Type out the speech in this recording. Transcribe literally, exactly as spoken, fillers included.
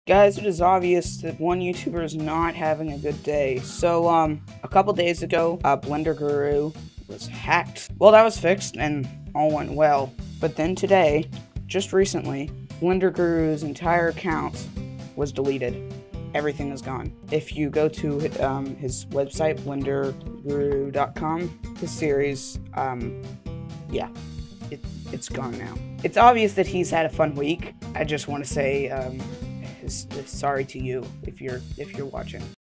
Guys, it is obvious that one YouTuber is not having a good day. So, um, a couple days ago, uh, Blender Guru was hacked. Well, that was fixed and all went well. But then today, just recently, Blender Guru's entire account was deleted. Everything is gone. If you go to um, his website, blender guru dot com, his series, um, yeah, it, it's gone now. It's obvious that he's had a fun week. I just want to say, um, sorry to you if you're if you're watching.